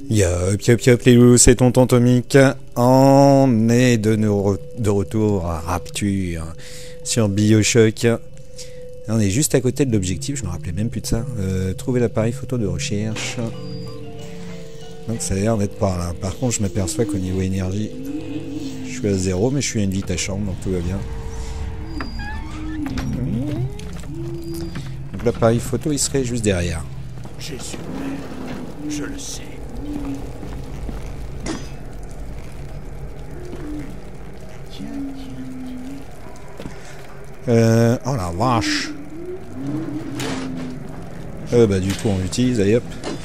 Yop, les loups, c'est tonton Tomic. On est de retour à Rapture sur BioShock. On est juste à côté de l'objectif, je me rappelais même plus de ça. Trouver l'appareil photo de recherche. Donc ça a l'air d'être par là. Par contre, je m'aperçois qu'au niveau énergie, je suis à 0, mais je suis à une vitesse chambre, donc tout va bien. Donc l'appareil photo, il serait juste derrière. J'ai su, je le sais. Oh la vache. Bah du coup on l'utilise, allez hop.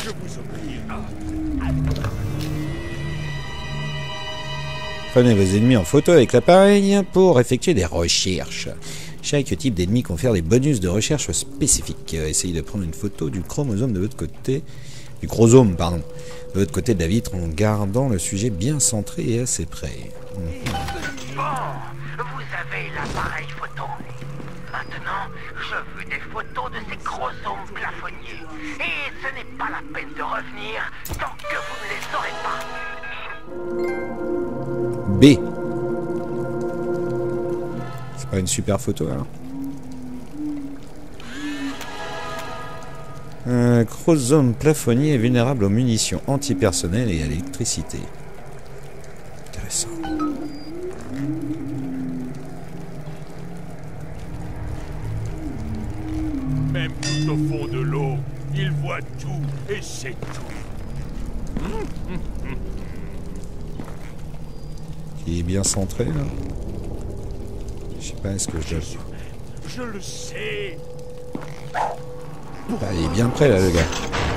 Prenez vos ennemis en photo avec l'appareil pour effectuer des recherches. Chaque type d'ennemi confère des bonus de recherche spécifiques. Essayez de prendre une photo du chromosome de l'autre côté, de l'autre côté de la vitre en gardant le sujet bien centré et assez près. Bon, vous avez l'appareil photo. Maintenant, je veux des photos de ces chromosomes plafonniers. Et ce n'est pas la peine de revenir tant que vous ne les aurez pas. B. C'est pas une super photo alors. Un chromosome plafonnier est vulnérable aux munitions antipersonnelles et à l'électricité. Intéressant. Même tout au fond de l'eau, il voit tout et c'est tout. Il est bien centré là. Je sais pas, est-ce que je... Je le sais. Ah, il est bien prêt là le gars.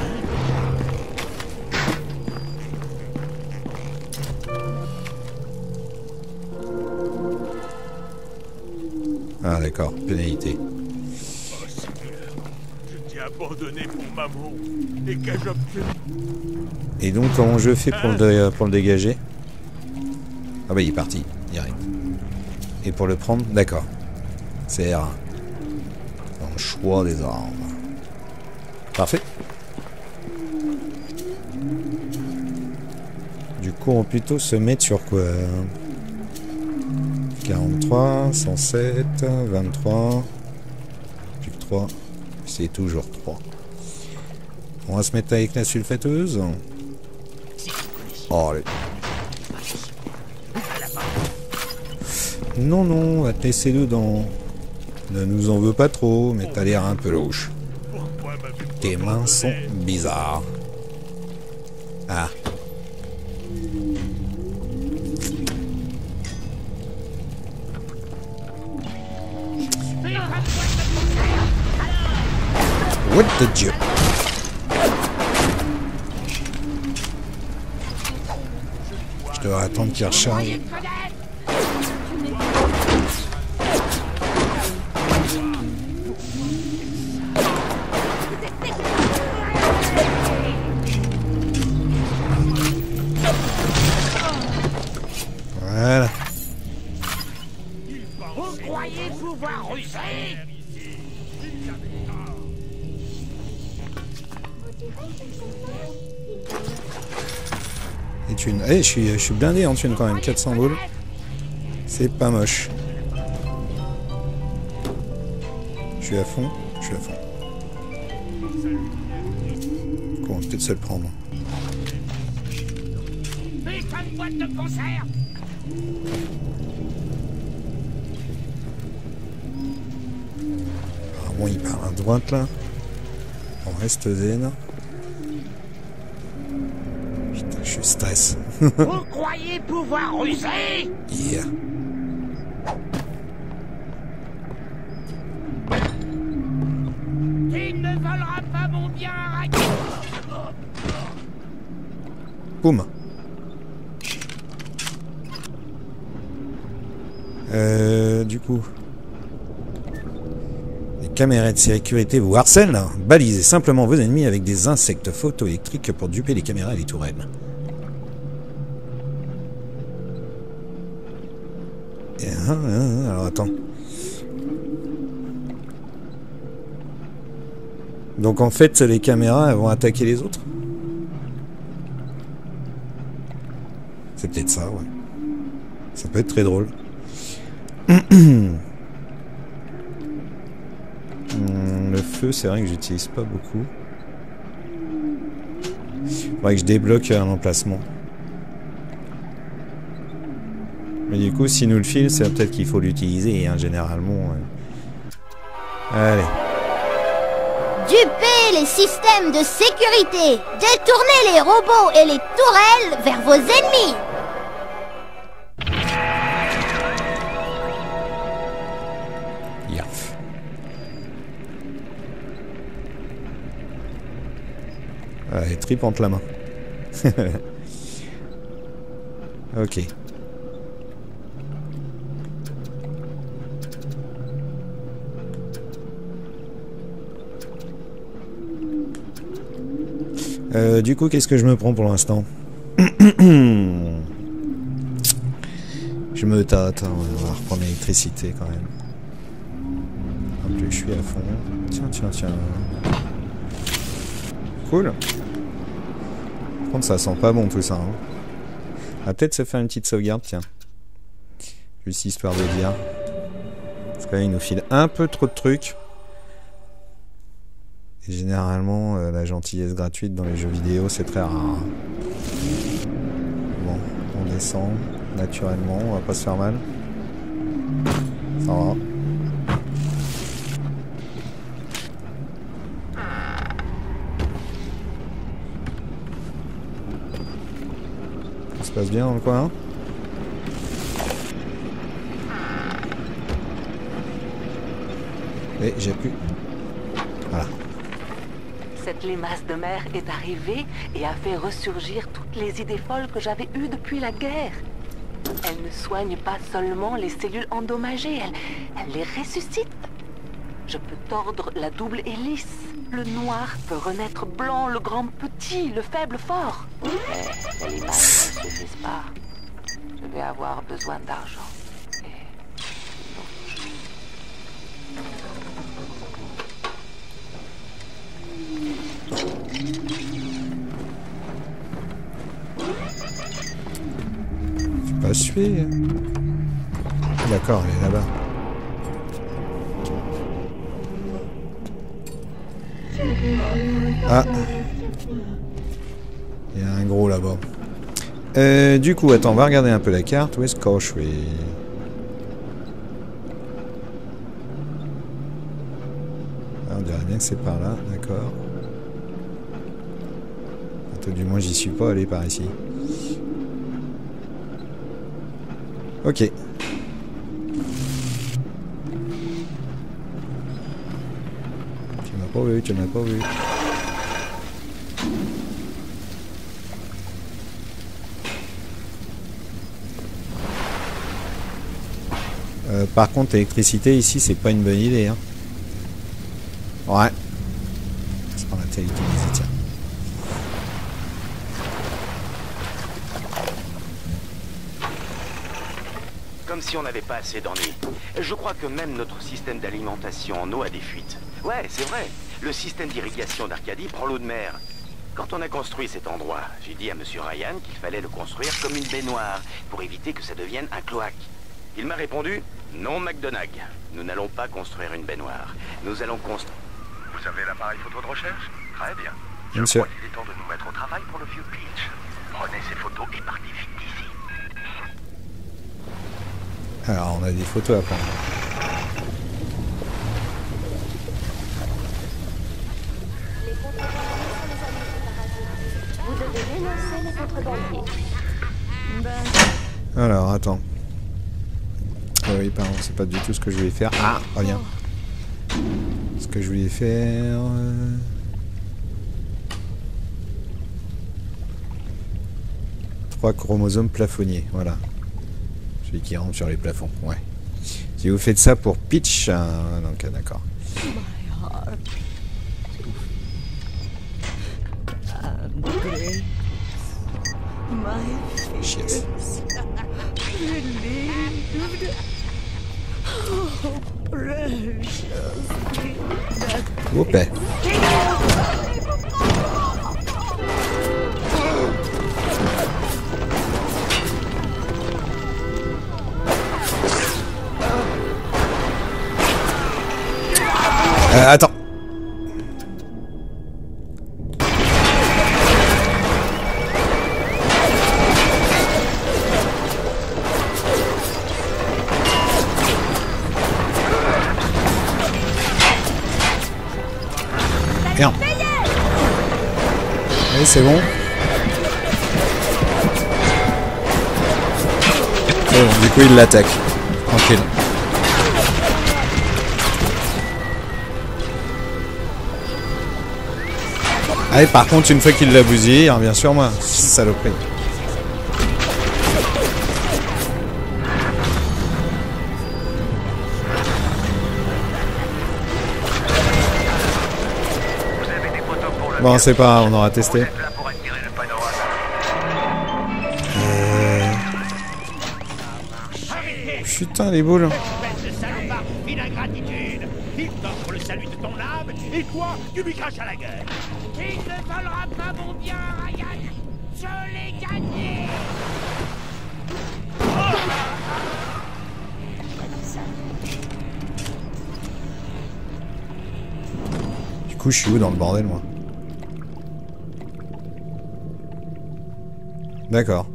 Ah d'accord, pénalité. Oh Seigneur, je t'ai abandonné pour maman. Et qu'ai-je obtenu? Et donc comment je fais pour le dégager? Ah bah il est parti, direct. Et pour le prendre, d'accord. C'est R1. Dans le choix des armes. Parfait. Du coup on peut plutôt se mettre sur quoi? 43, 107, 23. Plus que 3. C'est toujours 3. On va se mettre avec la sulfateuse. Oh, allez. Non, on va te laisser dedans. Ne nous en veux pas trop, mais t'as l'air un peu louche. Tes mains sont bizarres. Ah. What the Dieu? Je dois attendre qu'il recharge. Voilà. Vous croyez pouvoir ruser? Et thune. Eh, je suis blindé en thune quand même, 400 boules. C'est pas moche. Je suis à fond. On va peut-être se le prendre. Putain de boîte de conserve! Ah bon, il part à droite là. On reste zen. Putain, je suis stress. Vous croyez pouvoir ruser? Yeah. Tu ne voleras pas mon bien, raquette! Boum. Du coup... Les caméras de sécurité vous harcèlent. Balisez simplement vos ennemis avec des insectes photoélectriques pour duper les caméras et les tourelles. Alors attends. Donc en fait, les caméras elles vont attaquer les autres. C'est peut-être ça, ouais. Ça peut être très drôle. Le feu, c'est vrai que j'utilise pas beaucoup. Faudrait que je débloque un emplacement. Mais du coup, si nous le file, c'est peut-être qu'il faut l'utiliser, hein, généralement. Allez. Dupez les systèmes de sécurité. Détournez les robots et les tourelles vers vos ennemis. Yaf. Elle tripe entre la main. Ok. Du coup, qu'est-ce que je me prends pour l'instant? Je me tâte, hein, on va reprendre l'électricité quand même. Hop, je suis à fond. Tiens. Cool. Par contre, ça sent pas bon tout ça. Hein. On va peut-être se faire une petite sauvegarde, tiens. Juste histoire de dire. Parce que là, il nous file un peu trop de trucs. Et généralement, la gentillesse gratuite dans les jeux vidéo, c'est très rare. Bon, on descend naturellement, on va pas se faire mal. Ça va. Ça se passe bien dans le coin, hein? Et j'ai plus... Voilà. Cette limace de mer est arrivée et a fait ressurgir toutes les idées folles que j'avais eues depuis la guerre. Elle ne soigne pas seulement les cellules endommagées, elle les ressuscite. Je peux tordre la double hélice. Le noir peut renaître blanc, le grand petit, le faible fort. Mais les limaces ne suffisent pas. Je vais avoir besoin d'argent. Pas suer. D'accord, elle est là-bas. Ah. Il y a un gros là-bas. Du coup, attends, on va regarder un peu la carte. Où est-ce que je suis? On dirait bien que c'est par là, d'accord. Du moins, j'y suis pas allé par ici. Ok. Tu m'as pas vu, tu m'as pas vu. Par contre, l'électricité ici, c'est pas une bonne idée. Hein. Ouais. C'est pas la télé utilisée, tiens. Comme si on n'avait pas assez d'ennuis. Je crois que même notre système d'alimentation en eau a des fuites. Ouais, c'est vrai. Le système d'irrigation d'Arcadie prend l'eau de mer. Quand on a construit cet endroit, j'ai dit à Monsieur Ryan qu'il fallait le construire comme une baignoire pour éviter que ça devienne un cloaque. Il m'a répondu, non McDonagh, nous n'allons pas construire une baignoire. Nous allons construire... Vous avez l'appareil photo de recherche? Très bien. Je Monsieur. crois qu'il est temps de nous mettre au travail pour le vieux Peach. Prenez ces photos et partez vite d'ici. Alors, on a des photos à prendre. Vous devez dénoncer les contrebandiers. Alors, attends. Ah oui, pardon, c'est pas du tout ce que je voulais faire. Ah, rien. Ce que je voulais faire... 3 chromosomes plafonniers, voilà. Celui qui rentre sur les plafonds, ouais. Si vous faites ça pour Peach, donc d'accord. Chiasse. Oups. Attends. Merde. Allez, c'est bon. C'est bon, du coup il l'attaque. Tranquille. Allez, par contre, une fois qu'il l'a bousillé, il revient sur moi. Saloperie. Bon, c'est pas grave, on aura testé. Putain, les boules. Il t'offre le salut de ton âme, et toi, tu lui craches à la gueule. Il ne volera pas mon bien, Ryan. Je l'ai gagné. Du coup, je suis où dans le bordel, moi? D'accord.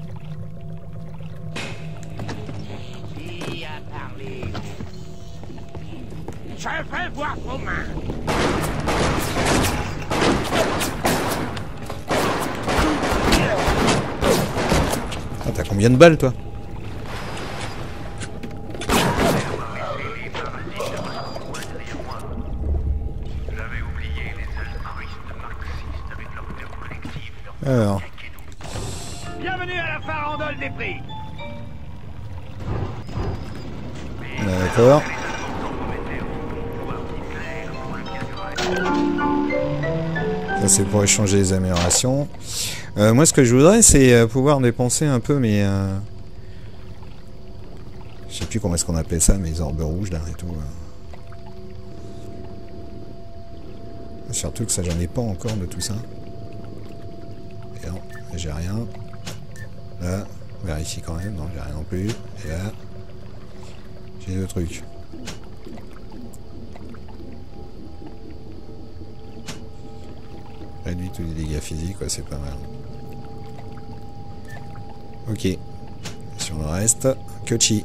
Qui a parlé? Je veux voir vos mains. Ah, t'as combien de balles, toi? Alors. Bienvenue à la farandole des prix. D'accord. Ça, c'est pour échanger les améliorations. Moi, ce que je voudrais, c'est pouvoir dépenser un peu mes... Je sais plus comment est-ce qu'on appelle ça, mes orbes rouges, là, et tout. Surtout que ça, j'en ai pas encore de tout ça. Et non, j'ai rien. Là, vérifie quand même. Non, j'ai rien non plus. Et là, j'ai deux trucs. Réduit tous les dégâts physiques, ouais, c'est pas mal. Ok. Sur le reste, Kochi.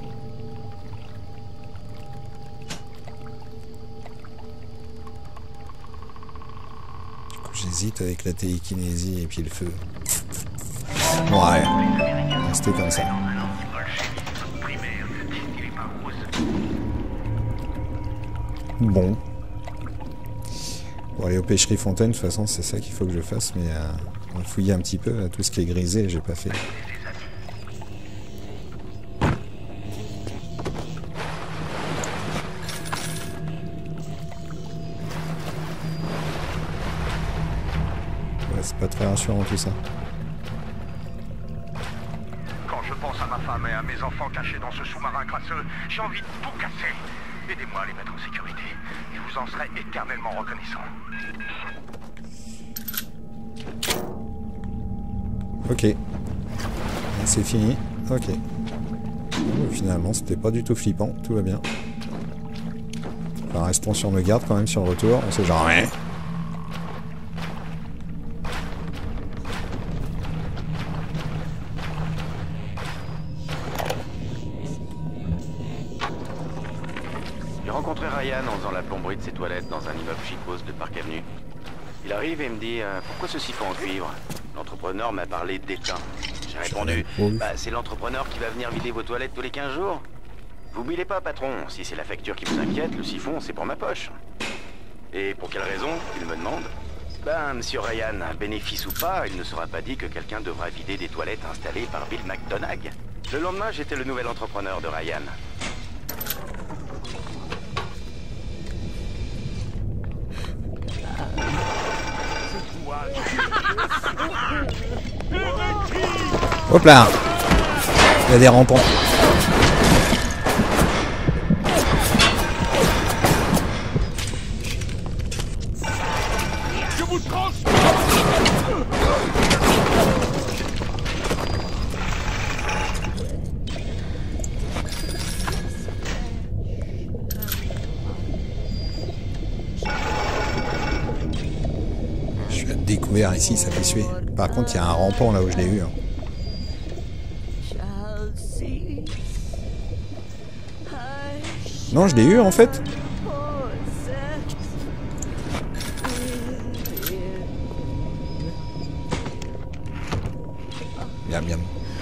Du coup, j'hésite avec la télékinésie et puis le feu. Ouais. Restez comme ça. Bon. Pour aller aux pêcheries fontaines, de toute façon, c'est ça qu'il faut que je fasse, mais on va fouiller un petit peu tout ce qui est grisé, j'ai pas fait. Ouais, c'est pas très rassurant tout ça. Quand je pense à ma femme et à mes enfants cachés dans ce sous-marin crasseux, j'ai envie de tout casser. Aidez-moi à les mettre en sécurité. Je vous en serai éternellement reconnaissant. Ok. C'est fini. Ok. Finalement, c'était pas du tout flippant. Tout va bien. Enfin, restons sur nos gardes quand même sur le retour. On sait jamais. J'ai rencontré Ryan en faisant la plomberie de ses toilettes dans un immeuble chicose de Park Avenue. Il arrive et me dit pourquoi ce siphon en cuivre? L'entrepreneur m'a parlé d'étain. J'ai répondu bah, c'est l'entrepreneur qui va venir vider vos toilettes tous les 15 jours. Vous bilez pas, patron. Si c'est la facture qui vous inquiète, le siphon, c'est pour ma poche. Et pour quelle raison? Il me demande. Ben, monsieur Ryan, bénéfice ou pas, il ne sera pas dit que quelqu'un devra vider des toilettes installées par Bill McDonagh. Le lendemain, j'étais le nouvel entrepreneur de Ryan. Hop là. Il y a des rampons. Je vous transmets. l'ai découvert ici, ça fait suer. Par contre, il y a un rampant là où je l'ai eu. Hein. Non, je l'ai eu en fait. Miam miam.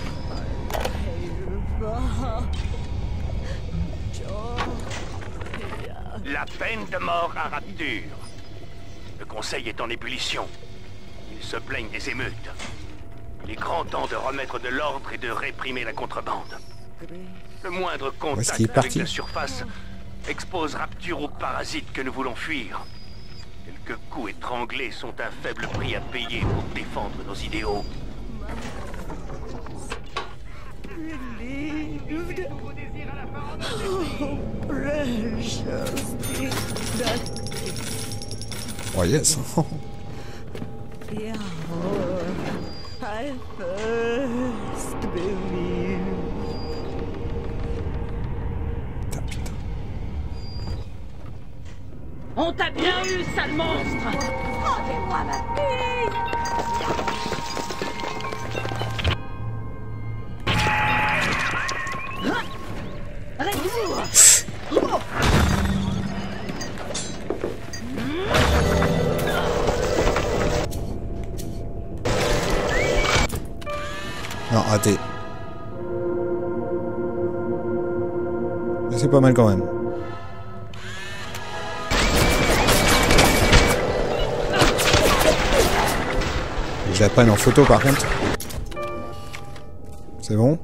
La peine de mort à Rapture. Le conseil est en ébullition. Ils se plaignent des émeutes. Il est grand temps de remettre de l'ordre et de réprimer la contrebande. Le moindre contact avec la surface expose Rapture aux parasites que nous voulons fuir. Quelques coups étranglés sont un faible prix à payer pour défendre nos idéaux. Oh yes. On t'a bien eu, sale monstre! Rendez-moi ma fille! Non, raté. Mais c'est pas mal quand même. Je la prenne en photo par contre. C'est bon?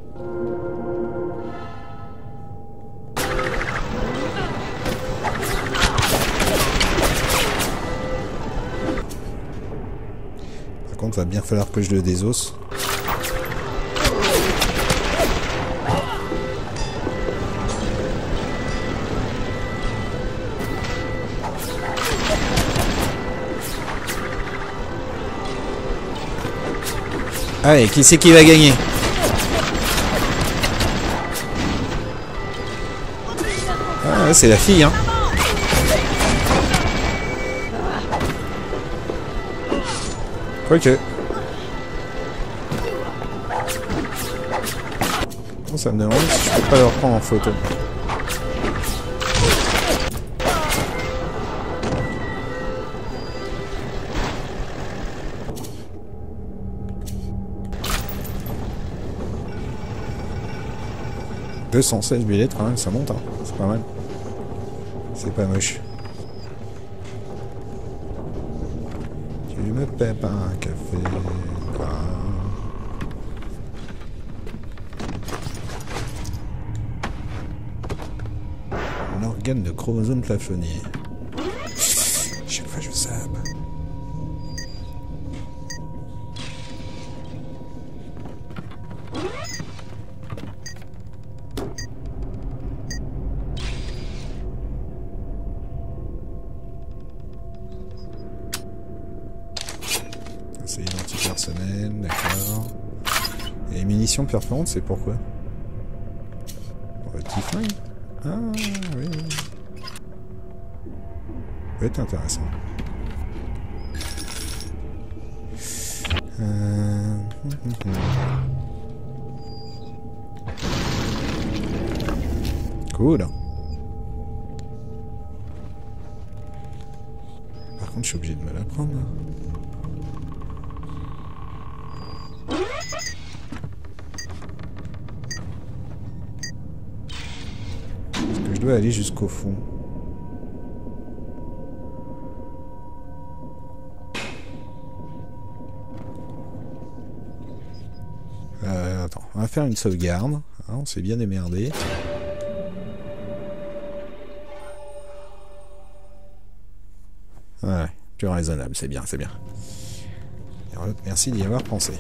Par contre, va bien falloir que je le désosse. Allez, qui c'est qui va gagner? Ah ouais, c'est la fille, hein. Quoique. Bon, ça me demande si je peux pas le reprendre en photo. « 216 billets quand même, ça monte, hein. C'est pas mal. C'est pas moche. Tu me paies pas un café, quoi. Un organe de chromosome plafonnier. Chaque fois je sape. C'est identité personnelle, d'accord. Et les munitions perforantes, c'est pourquoi? Petit flingue? Ah oui. Ça peut être intéressant. Cool. Par contre, je suis obligé de me la prendre. Je dois aller jusqu'au fond. Attends, on va faire une sauvegarde. Hein, on s'est bien démerdé. Ouais, plus raisonnable, c'est bien, c'est bien. Merci d'y avoir pensé.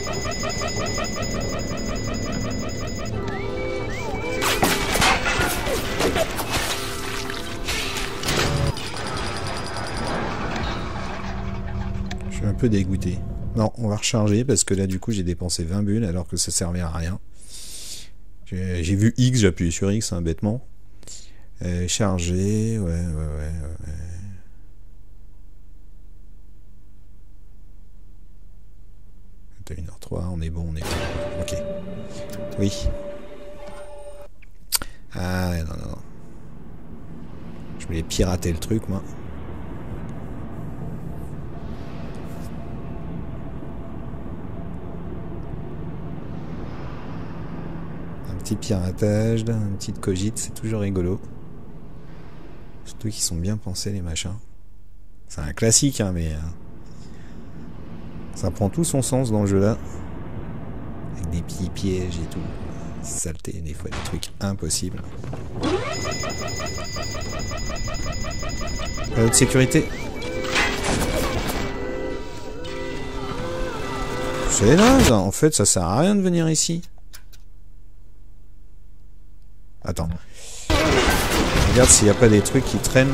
Je suis un peu dégoûté. Non, on va recharger parce que là du coup j'ai dépensé 20 bulles alors que ça servait à rien. J'ai vu X, j'ai appuyé sur X hein, bêtement. Charger, ouais. 21h03, on est bon, on est bon. Ok. Oui. Ah, non, non, non. Je voulais pirater le truc, moi. Un petit piratage, une petite cogite, c'est toujours rigolo. Surtout qu'ils sont bien pensés, les machins. C'est un classique, hein, mais... ça prend tout son sens dans le jeu-là. Avec des petits pièges et tout. Saleté, des fois des trucs impossibles. De sécurité. C'est naze, en fait, ça sert à rien de venir ici. Attends. Regarde s'il n'y a pas des trucs qui traînent.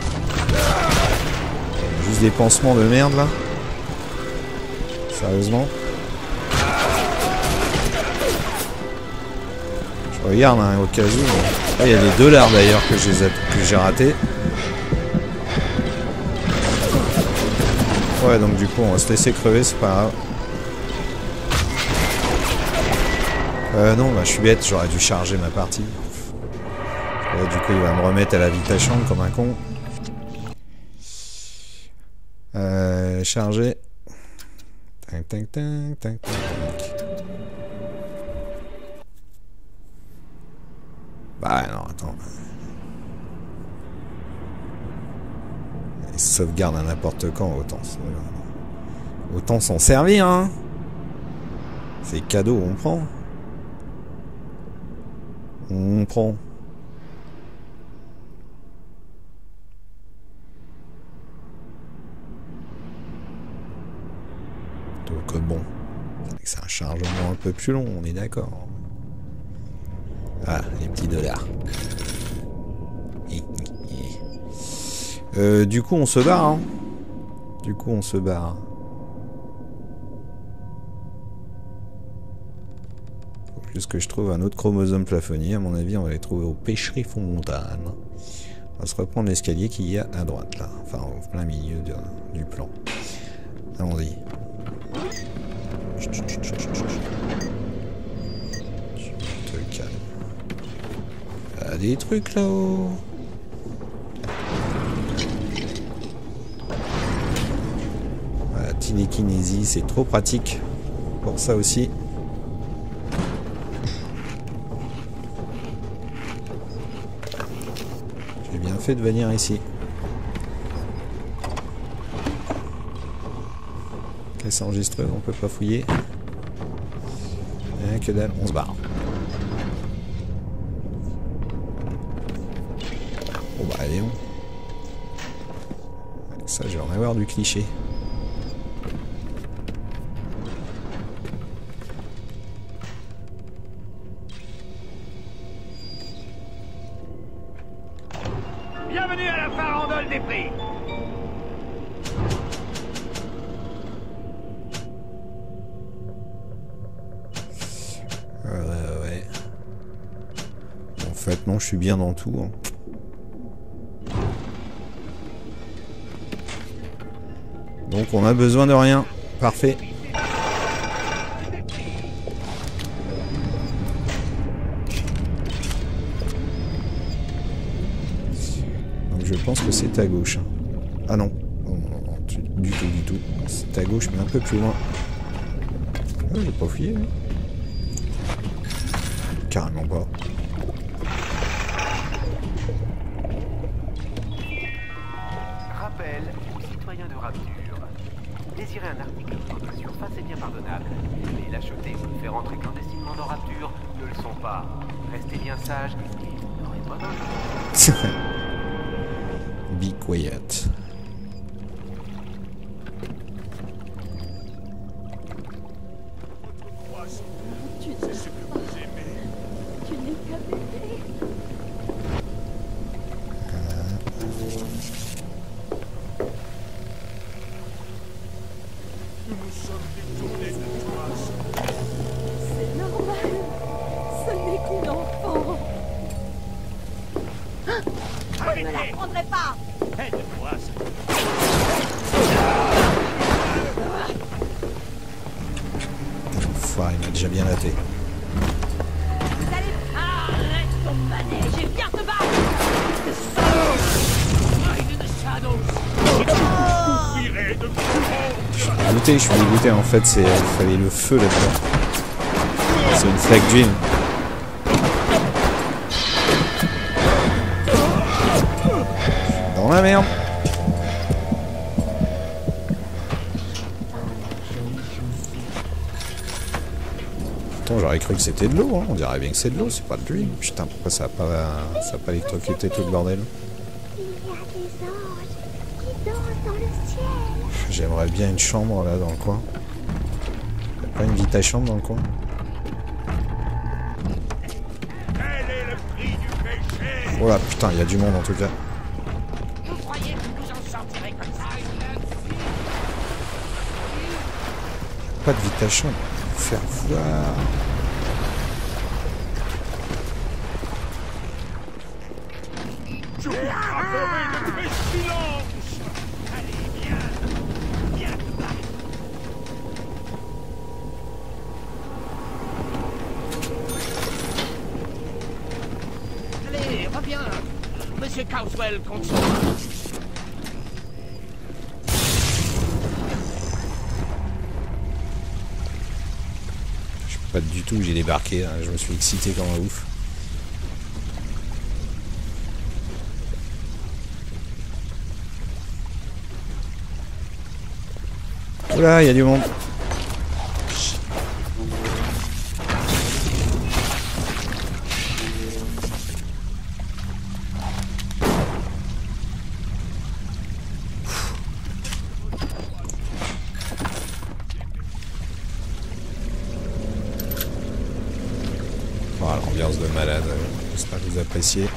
Juste des pansements de merde, là. Sérieusement. Je regarde, hein, au cas où. Ah, il y a des dollars d'ailleurs que j'ai ratés. Ouais, donc du coup, on va se laisser crever, c'est pas grave. Non, bah, je suis bête, j'aurais dû charger ma partie. Ouais, du coup, il va me remettre à la vitesse chambre comme un con. Charger. Tac, tac, tac, tac, tac. Bah non, attends. Il sauvegarde à n'importe quand, autant s'en servir, hein. C'est cadeau, on prend. On prend. Donc bon, c'est un chargement un peu plus long, on est d'accord. Ah, les petits dollars. Du coup, on se barre. Hein. Du coup, on se barre. Faut juste que je trouve un autre chromosome plafonnier. À mon avis, on va les trouver aux pêcheries Fontane. On va se reprendre l'escalier qu'il y a à droite, là. Enfin, au plein milieu du plan. Allons-y. Tu te calmes. Il y a des trucs là-haut. La télékinésie, c'est trop pratique pour ça aussi. J'ai bien fait de venir ici. Caisse enregistreuse, on peut pas fouiller. Que dalle, on se barre. Bon bah allez, ça je vais en avoir du cliché. Bienvenue à la farandole des prix. Ouais. En fait, non, je suis bien dans tout. Hein. Donc, on a besoin de rien. Parfait. Donc, je pense que c'est à gauche. Ah non. Non, du tout. C'est à gauche, mais un peu plus loin. Ah, j'ai pas fouillé. Hein. Carrément pas. Rappel aux citoyens de Rapture. Désirer un article de votre surface est bien pardonnable. Mais l'acheter ou le faire entrer clandestinement dans Rapture ne le sont pas. Restez bien sages et n'aurez pas d'enjeu. Be quiet. C'est normal. Ce n'est qu'une enfant. Je ne la prendrai pas. Aide-moi, voir, il m'a déjà bien raté. Arrête ton manège et viens te battre. Je suis dégoûté en fait, il fallait le feu là-dedans. C'est une flaque d'huile. Dans la merde. Attends, j'aurais cru que c'était de l'eau, hein. On dirait bien que c'est de l'eau, c'est pas de l'huile. Putain, pourquoi ça a pas électrocuté tout le bordel? J'aimerais bien une chambre là dans le coin. Y'a pas une vita chambre dans le coin? Oh là putain, il y a du monde en tout cas. Pas de vita chambre. Faire voir. Allez, reviens. Monsieur Causewell compte sur Pas du tout, j'ai débarqué, hein. Je me suis excité comme un ouf. Oula, il y a du monde. Voilà, l'ambiance de malade, j'espère que vous appréciez.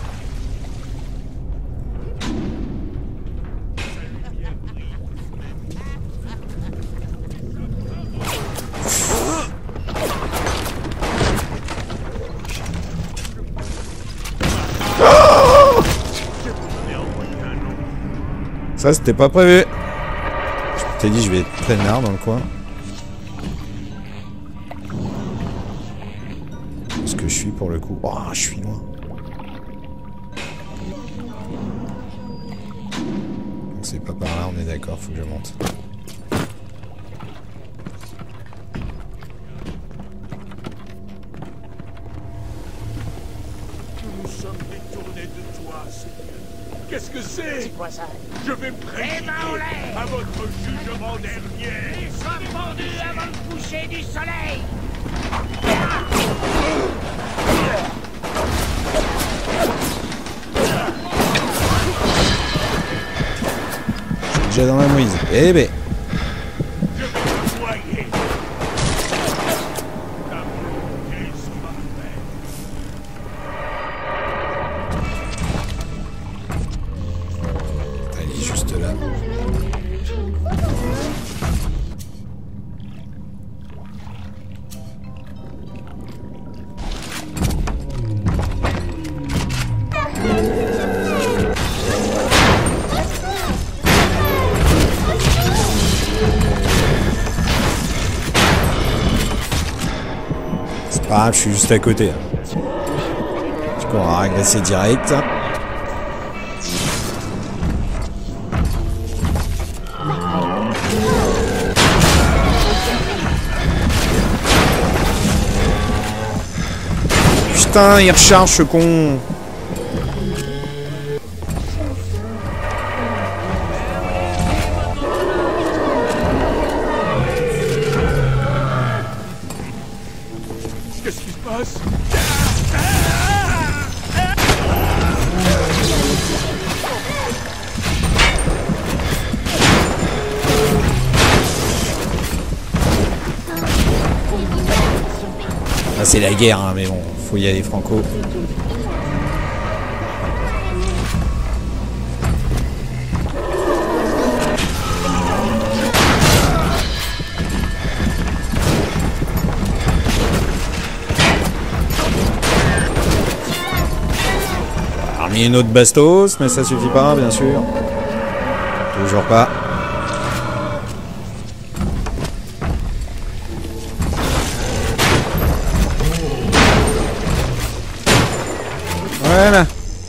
Ça c'était pas prévu. Je t'ai dit je vais être peinard dans le coin. Ce que je suis pour le coup. Oh, je suis loin. Donc c'est pas par là, on est d'accord, faut que je monte. Nous sommes détournés de toi, Seigneur. Qu'est-ce que c'est? C'est quoi ça? Je vais présider à votre jugement dernier. Ils sont pendus avant le coucher du soleil. Je suis déjà dans la mouise. Eh ben. Je vais te noyer. Ta volonté sera faite. Elle est juste là. C'est pas grave, je suis juste à côté. Du coup, on va régresser direct. Putain, il recharge ce con. Qu'est-ce qui se passe? Ah, c'est la guerre, hein, mais bon, faut y aller franco. On a remis une autre bastos, mais ça suffit pas, bien sûr. Toujours pas. Voilà.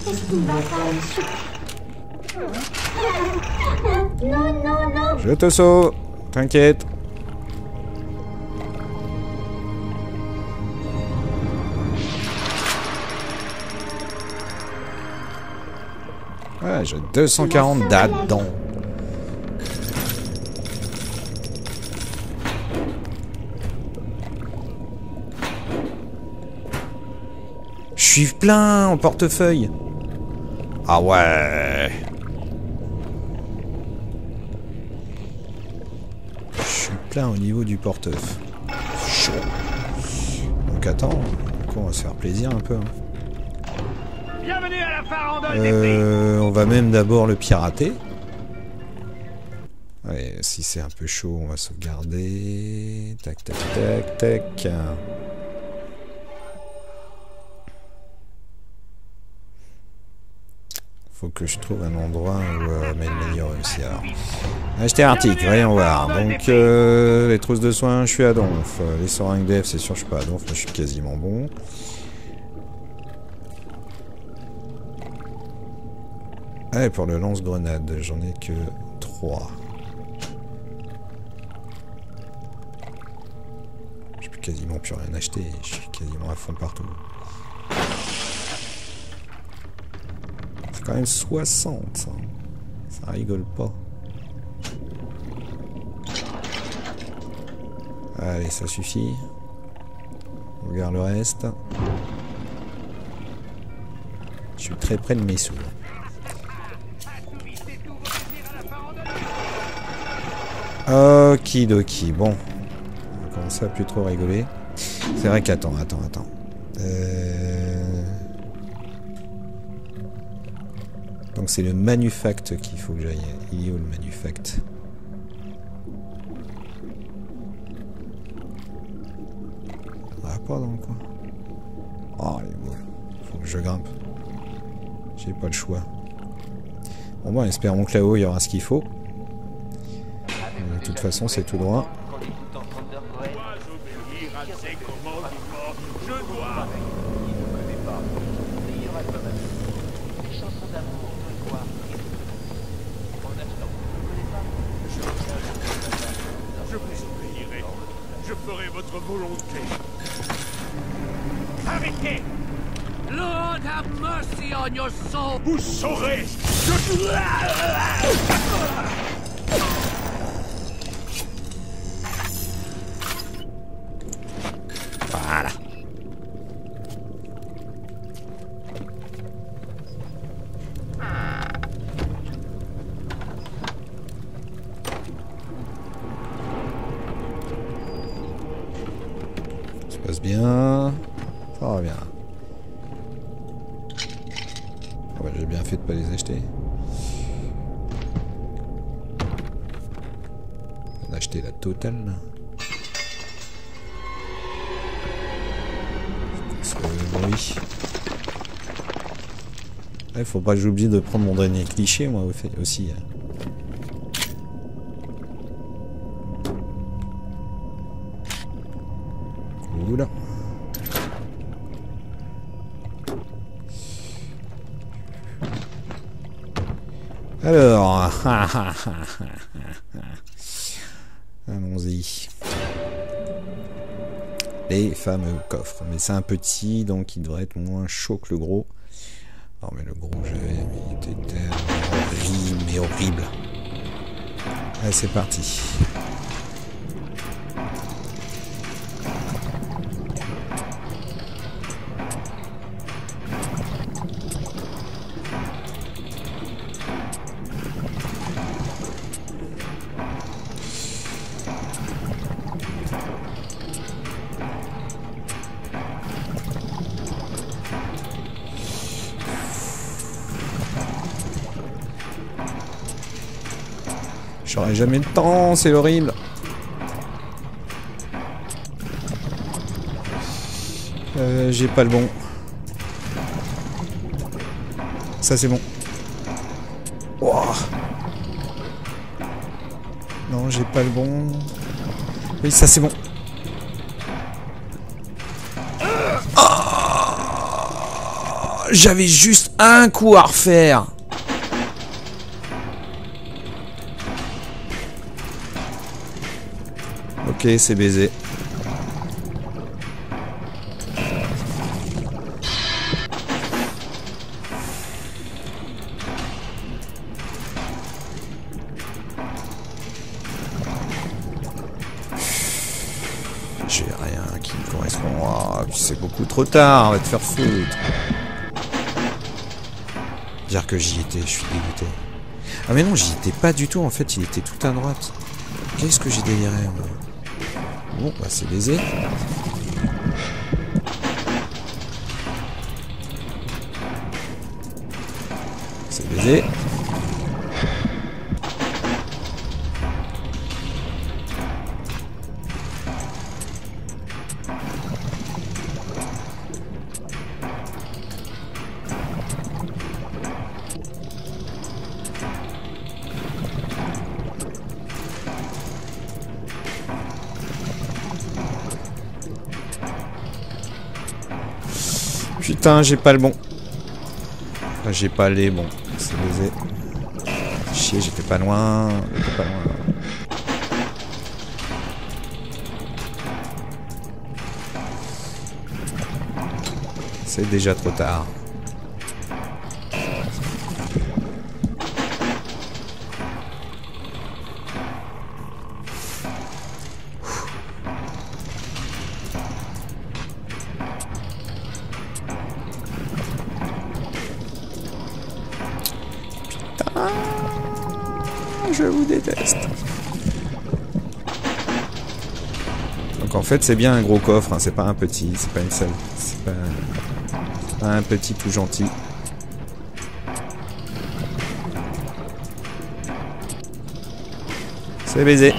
Je te sauve. T'inquiète. Ouais, j'ai 240 dedans. Je suis plein en portefeuille. Ah ouais. Je suis plein au niveau du portefeuille. Chaud. Donc attends, on va se faire plaisir un peu. Hein. Bienvenue à la farandole des prix. On va même d'abord le pirater. Ouais, si c'est un peu chaud, on va sauvegarder. Tac, tac, tac, tac. Faut que je trouve un endroit où m'améliorer aussi. Alors, acheter article, voyons voir. Donc, les trousses de soins, je suis à donf. Les seringues d'EF, c'est sûr, je suis pas à donf, mais je suis quasiment bon. Allez, pour le lance-grenade, j'en ai que 3. Je peux quasiment plus rien acheter, je suis quasiment à fond partout. C'est quand même 60, ça. Ça rigole pas. Allez, ça suffit. On regarde le reste. Je suis très près de mes sous. Okidoki, bon. On va commencer à plus trop rigoler. C'est vrai qu'attends. Donc c'est le manufact qu'il faut que j'aille. Il est où le manufact? Ah, pas dans le coin. Oh, les boules. Faut que je grimpe. J'ai pas le choix. Bon, bon, espérons que là-haut il y aura ce qu'il faut. De toute façon, c'est tout droit. Je vous obéirai. Je ferai votre volonté. Arrêtez! Lord have mercy on your soul! Vous saurez! Voilà. Ça se passe bien. Ça va bien. Oh bah, j'ai bien fait de pas les acheter. On a acheté la totale là. Oui. Ouais, faut pas que j'oublie de prendre mon dernier cliché moi aussi. Oula. Alors, allons-y. Les fameux coffres. Mais c'est un petit, donc il devrait être moins chaud que le gros. Non mais le gros j'avais, il était tellement horrible. Allez, c'est parti. J'aurai jamais le temps, c'est horrible. J'ai pas le bon. Ça c'est bon. Wow. Non, j'ai pas le bon. Oui, ça c'est bon. Oh, j'avais juste un coup à refaire. Ok, c'est baisé. J'ai rien qui me correspond. Oh, c'est beaucoup trop tard, on va te faire foutre. Dire que j'y étais, je suis dégoûté. Ah mais non, j'y étais pas du tout, en fait, il était tout à droite. Qu'est-ce que j'ai déliré, moi. Bon, bah c'est baisé. C'est baisé. Putain, j'ai pas le bon. Enfin, j'ai pas les bons. C'est baisé. Chier, j'étais pas loin. J'étais pas loin. C'est déjà trop tard. Je vous déteste. Donc en fait c'est bien un gros coffre, hein, c'est pas un petit, c'est pas une seule, c'est pas un petit tout gentil. C'est baisé.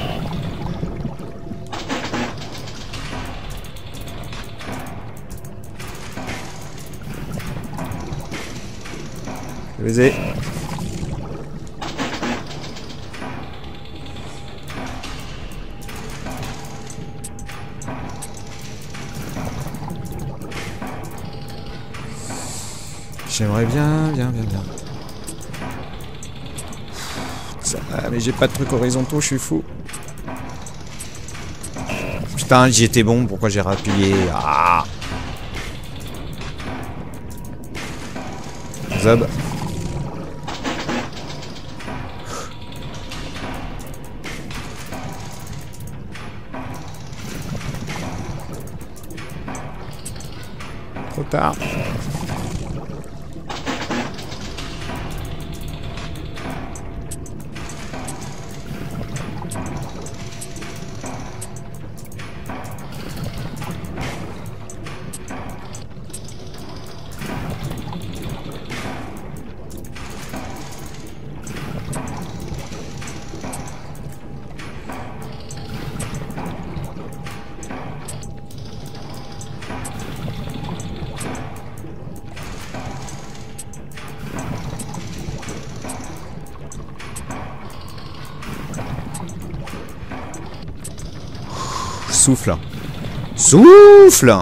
C'est baisé. J'aimerais bien. Ça, mais j'ai pas de trucs horizontaux, je suis fou. Putain, j'y étais bon, pourquoi j'ai rappuyé? Ah. Zob. Trop tard. Souffle. Souffle.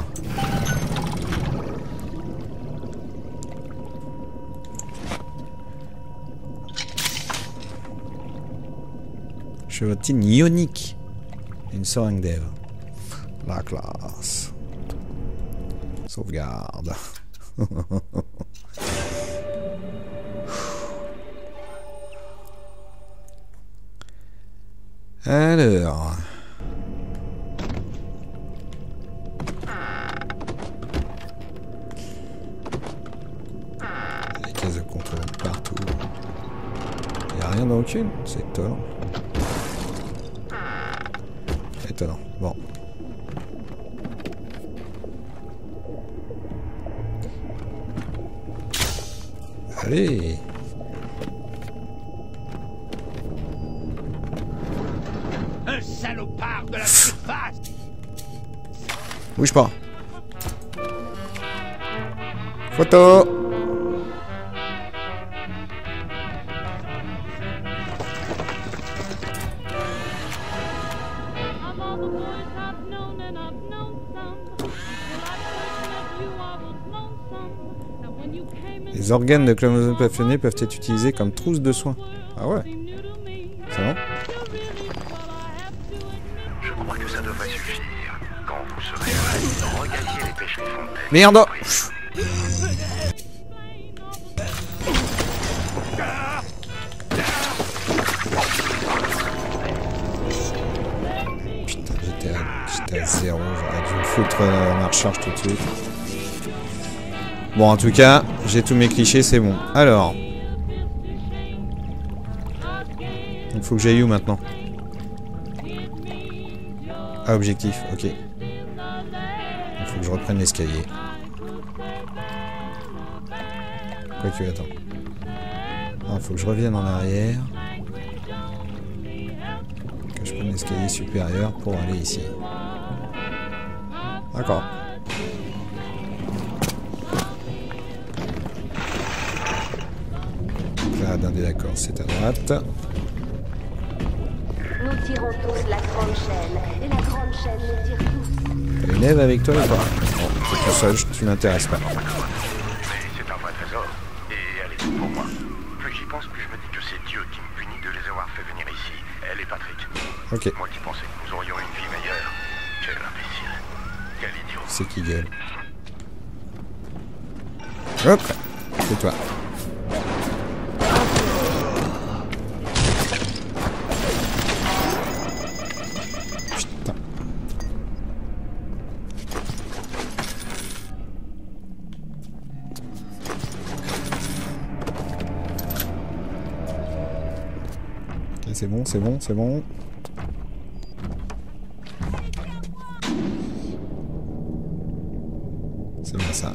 Chevotine ionique. Une seringue d'Ève. La classe. Sauvegarde. Alors... partout. Il n'y a rien dans aucune, c'est étonnant. Étonnant. Bon. Allez. Un salopard de la surface. Bouge pas. Photo. Les organes de chromosome plafonniers peuvent être utilisés comme trousse de soins. Ah ouais. C'est bon. Je crois que ça devrait suffire. Quand vous serez prêts, regagnez les pêcheries Fontaine. Merde. Putain, j'étais à 0. J'aurais dû me foutre ma recharge tout de suite. Bon, en tout cas, j'ai tous mes clichés, c'est bon. Alors. Il faut que j'aille où maintenant? Ah, objectif, ok. Il faut que je reprenne l'escalier. Quoique, attends. Il faut que je revienne en arrière. Que je prenne l'escalier supérieur pour aller ici. D'accord. Là, d'un des d'accord, c'est à droite. Nous tirons tous la grande chaîne, et la grande chaîne nous tire tous. T'as une lève avec toi ou pas? Bon, t'es tout seul, tu m'intéresses pas. Mais c'est un vrai trésor. Et elle est toute pour moi. Plus j'y pense, plus je me dis que c'est Dieu qui me punit de les avoir fait venir ici. Elle et Patrick. Ok. Moi qui pensais que nous aurions une vie meilleure. Quel imbécile. Quel idiot. C'est qui gueule. Hop, c'est toi. Putain. Ok, c'est bon, c'est bon, c'est bon. C'est bien ça.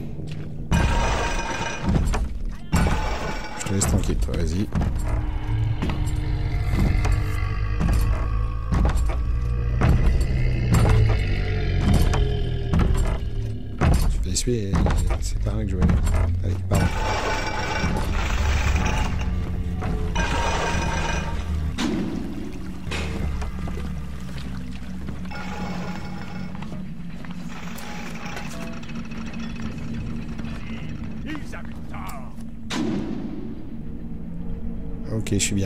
Je te laisse tranquille, toi, vas-y. Je vais essuyer, c'est pas vrai que je vais aller. Allez, pardon. Ok, je suis bien.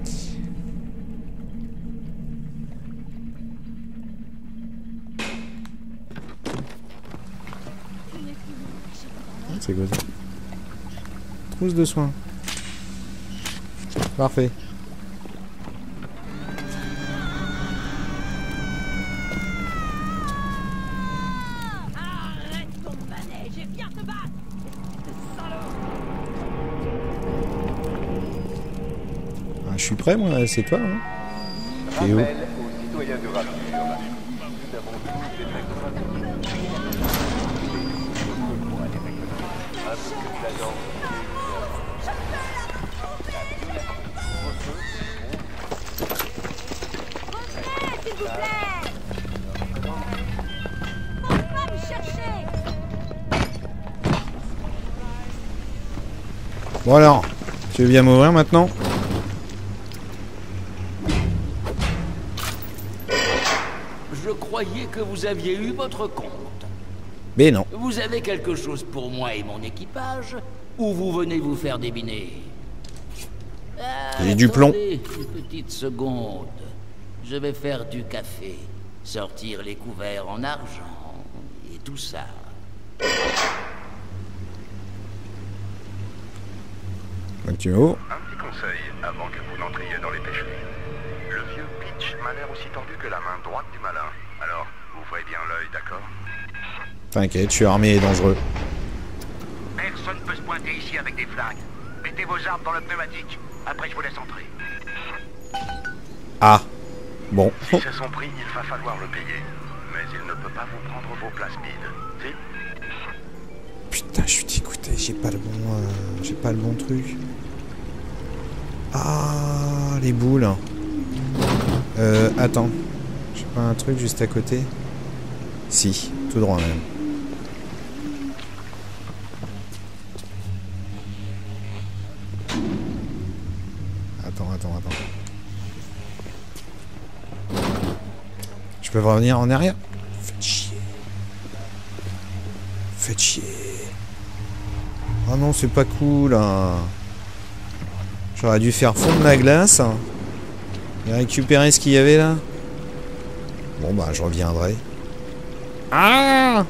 C'est quoi ça? Trousse de soins. Parfait. Arrête ton manège et viens te battre. Ah, je suis prêt, moi, c'est toi, hein? T'es où? Rappel aux citoyens de Rapture. Nous avons tous des règles pour aller récolter un peu de la danse. Revenez, s'il vous plaît. On va me chercher. Bon alors, tu veux bien m'ouvrir maintenant? Je croyais que vous aviez eu votre compte. Mais non. Vous avez quelque chose pour moi et mon équipage, ou vous venez vous faire débiner? J'ai du plomb. Attendez une petite seconde. Je vais faire du café, sortir les couverts en argent et tout ça. Donc tu m'ouvres. Un petit conseil avant que vous n'entriez dans les pêcheries. Le vieux Pitch m'a l'air aussi tendu que la main droite du malin. Alors, ouvrez bien l'œil, d'accord? T'inquiète, je suis armé et dangereux. Personne ne peut se pointer ici avec des flingues. Mettez vos armes dans le pneumatique. Après, je vous laisse entrer. Ah. Bon. Si c'est son prix, il va falloir le payer. Mais il ne peut pas vous prendre vos places speed. Si? Putain, je suis dégoûté, j'ai pas le bon truc. Ah, les boules. Attends. J'ai pas un truc juste à côté? Si, tout droit même. Attends. Je peux revenir en arrière? Faites chier. Ah non, c'est pas cool. Hein. J'aurais dû faire fondre ma glace. Et récupérer ce qu'il y avait là. Bon bah je reviendrai. Ah!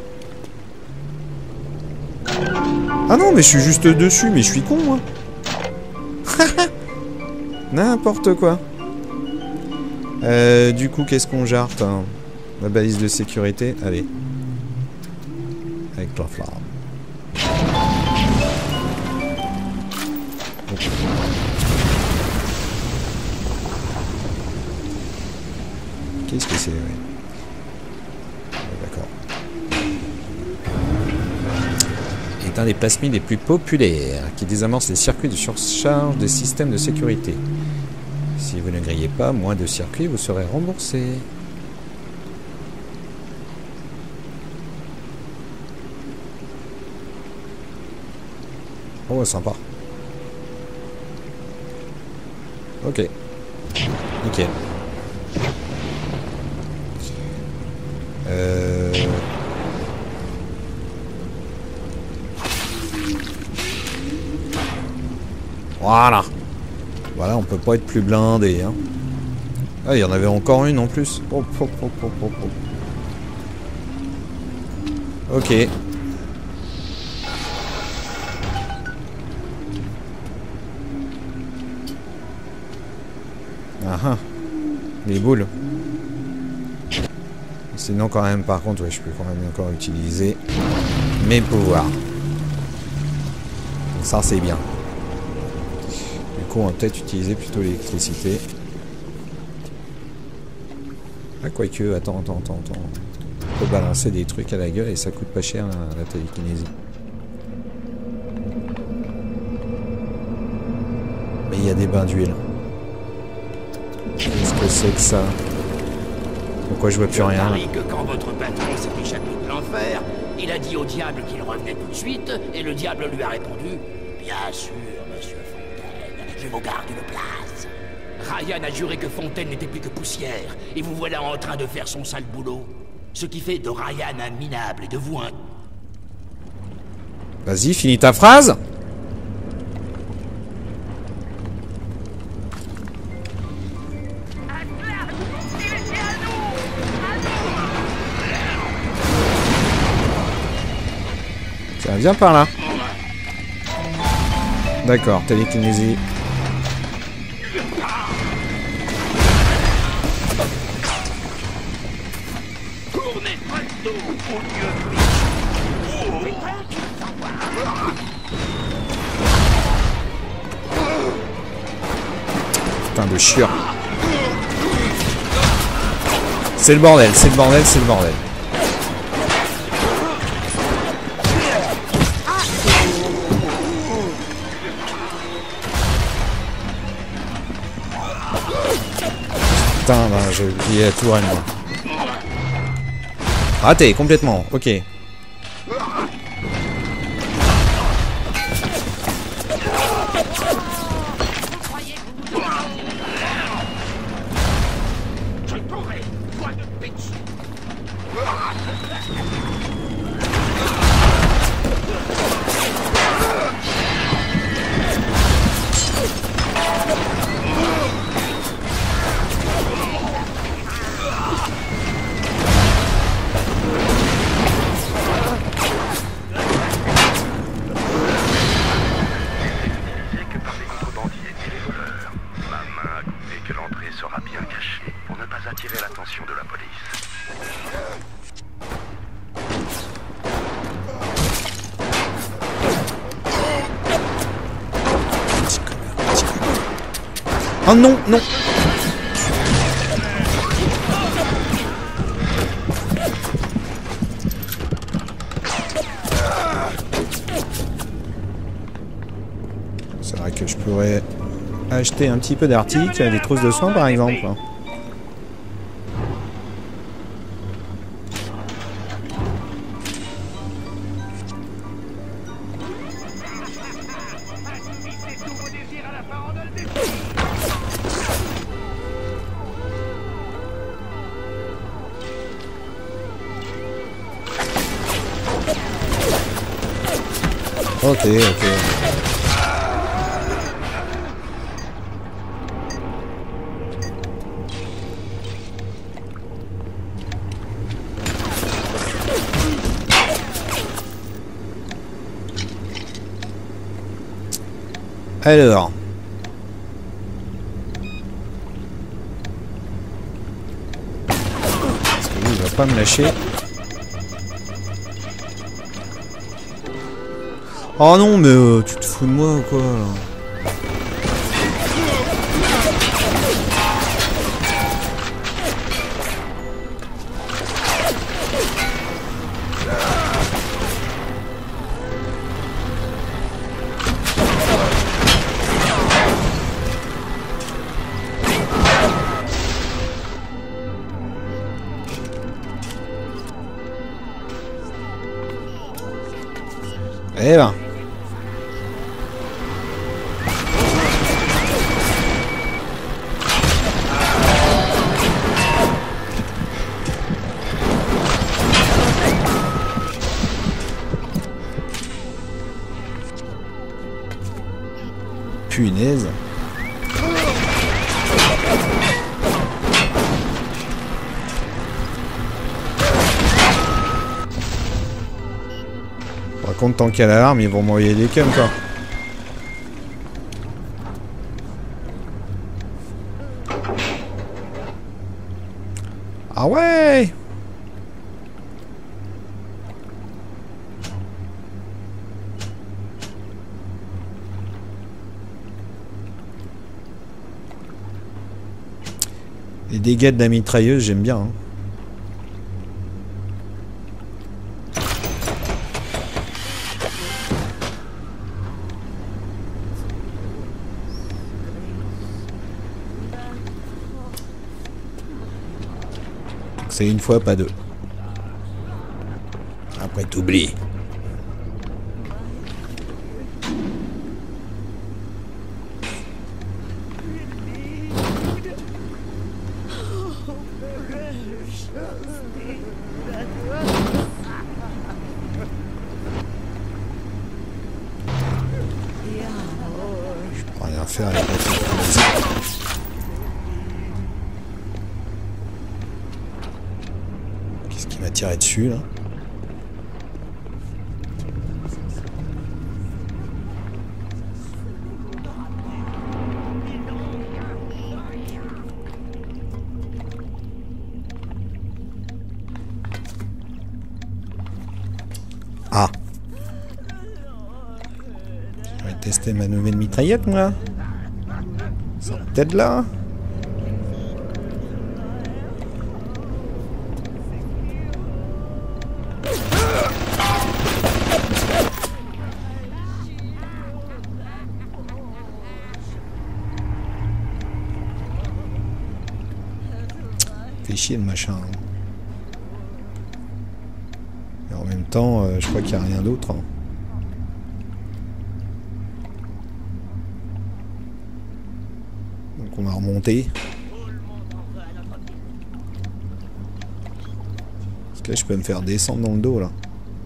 Ah non mais je suis juste dessus, mais je suis con moi. N'importe quoi. Du coup qu'est-ce qu'on jarte hein? La balise de sécurité, allez. Avec la flamme. Okay. Qu'est-ce que c'est? D'accord. Est un des plasmides les plus populaires qui désamorce les circuits de surcharge des systèmes de sécurité. Si vous ne grillez pas moins de circuits, vous serez remboursé. Oh, sympa. Ok. Nickel. Voilà. Voilà, on peut pas être plus blindé. Hein. Ah, il y en avait encore une en plus. Oh, oh, oh, oh, oh, oh. Ok. Ah ah. Les boules. Sinon quand même, par contre, ouais, je peux quand même encore utiliser mes pouvoirs. Donc ça, c'est bien. Du coup, on va peut-être utiliser plutôt l'électricité. Ah, quoique, attends. On peut balancer des trucs à la gueule et ça coûte pas cher, la télékinésie. Mais il y a des bains d'huile. Qu'est-ce que c'est que ça? Pourquoi je vois plus rien? Que quand votre patron s'est échappé de l'enfer, il a dit au diable qu'il revenait tout de suite, et le diable lui a répondu « Bien sûr, monsieur Fontaine, je vous garde une place. » Ryan a juré que Fontaine n'était plus que poussière, et vous voilà en train de faire son sale boulot. Ce qui fait de Ryan un minable et de vous un... Vas-y, finis ta phrase. Viens par là. D'accord, télékinésie. Putain de chieur. C'est le bordel, c'est le bordel, c'est le bordel. Putain, ben, j'ai oublié la tourelle, moi. Raté, complètement, ok. Oh non, non. C'est vrai que je pourrais acheter un petit peu d'articles, des trousses de soins par exemple. Ok, ok. Alors. Parce que lui, il va pas me lâcher. Oh non, mais tu te fous de moi ou quoi là? Eh ben. Punaise. Par contre, tant qu'il y a l'alarme, ils vont m'envoyer des cums, quoi. Ah ouais! Les dégâts de la mitrailleuse, j'aime bien. Hein. C'est une fois, pas deux. Après, t'oublies. Je peux rien faire avec la technologie. Qu'est-ce qui m'a tiré dessus là? Ah. Je vais tester ma nouvelle mitraillette moi. Ça peut-être là. Fait chier le machin. Et en même temps, je crois qu'il n'y a rien d'autre. Hein. Donc on va remonter. Parce que là, je peux me faire descendre dans le dos là.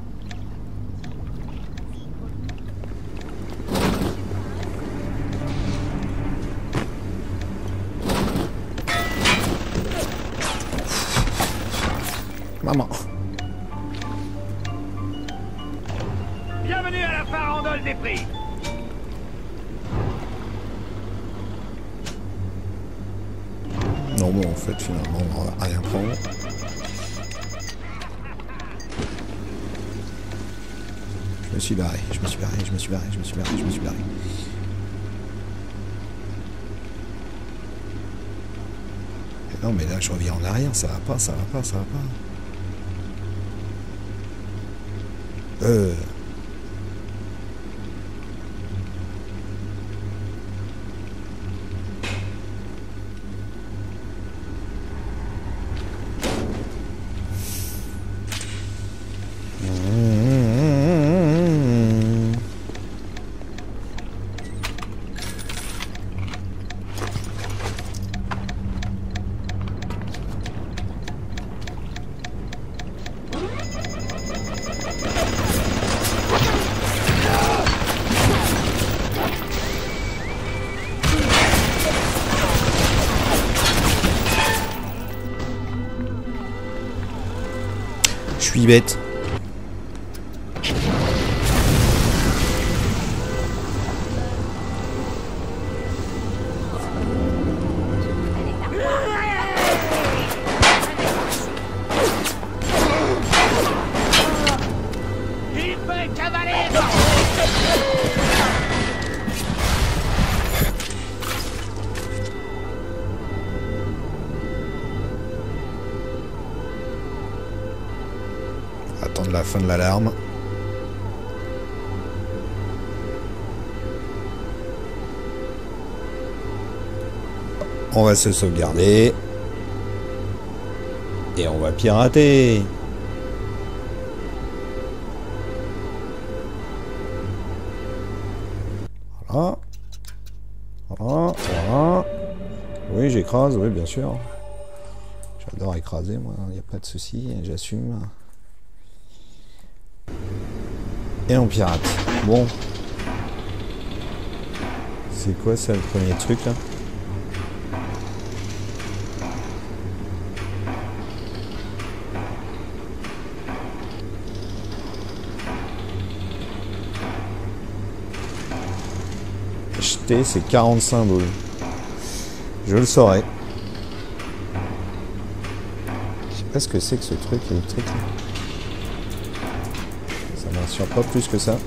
Maman. Bienvenue à la farandole des prix. Non bon en fait finalement on va rien prendre. Je me suis barré, je me suis barré, je me suis barré, je me suis barré, je me suis barré. Et non mais là je reviens en arrière, ça va pas, ça va pas, ça va pas. Je suis bête. Il peut cavaler. Attendre la fin de l'alarme. On va se sauvegarder. Et on va pirater. Voilà. Voilà. Voilà. Oui, j'écrase, oui, bien sûr. J'adore écraser, moi, il n'y a pas de souci, j'assume. Et on pirate. Bon. C'est quoi ça, le premier truc, là? Acheter, c'est 45 boules. Je le saurai. Je sais pas ce que c'est que ce truc électrique. Ça m'assure pas plus que ça.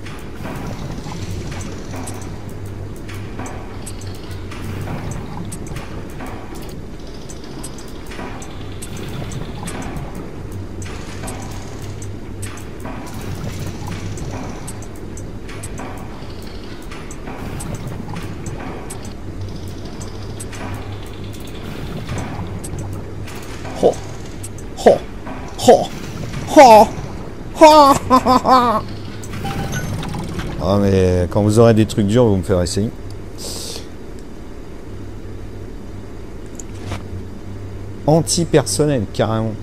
Ah mais quand vous aurez des trucs durs, vous me ferez essayer. Anti-personnel, carrément.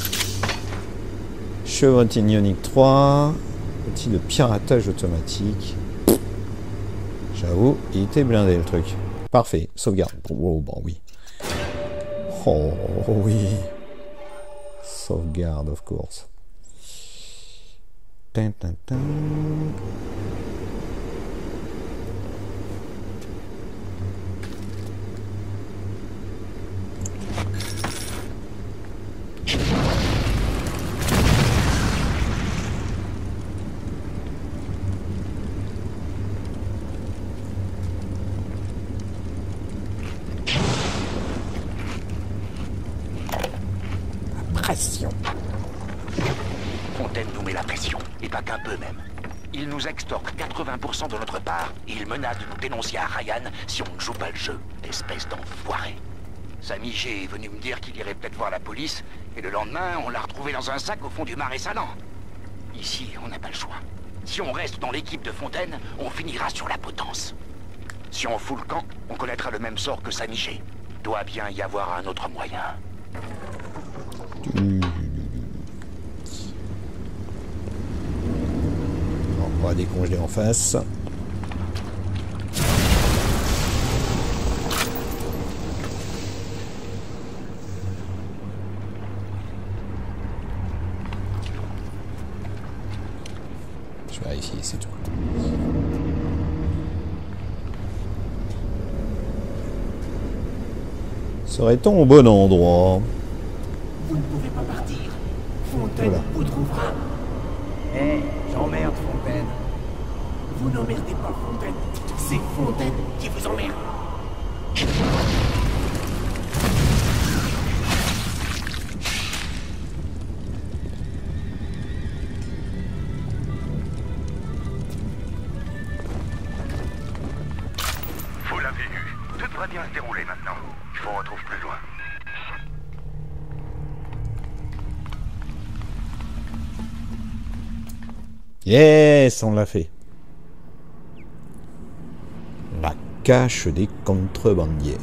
Chevrotine ionique 3. Outil de piratage automatique. J'avoue, il était blindé le truc. Parfait, sauvegarde. Oh, bon oui. Oh oui. Sauvegarde, of course. Tin, tin, tin. Pression. Fontaine nous met la pression, et pas qu'un peu même. Il nous extorque 80% de notre part, et il menace de nous dénoncer à Ryan si on ne joue pas le jeu, espèce d'enfoiré. Samy G est venu me dire qu'il irait peut-être voir la police, et le lendemain, on l'a retrouvé dans un sac au fond du marais salant. Ici, on n'a pas le choix. Si on reste dans l'équipe de Fontaine, on finira sur la potence. Si on fout le camp, on connaîtra le même sort que Samy G. Doit bien y avoir un autre moyen. On va décongeler en face. Je vais vérifier, c'est tout. Serait-on au bon endroit? Vous ne pouvez pas partir. Fontaine vous trouvera. Hé, j'emmerde Fontaine. Vous n'emmerdez pas Fontaine. C'est Fontaine qui vous emmerde. Vous l'avez eu. Tout devrait bien se dérouler maintenant. Je vous retrouve plus loin. Yes, on l'a fait. La cache des contrebandiers.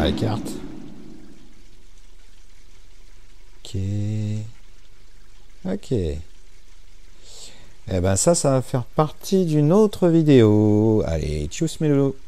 la carte. Ok. Ok. Eh ben ça va faire partie d'une autre vidéo. Allez, tchuss mes loulous.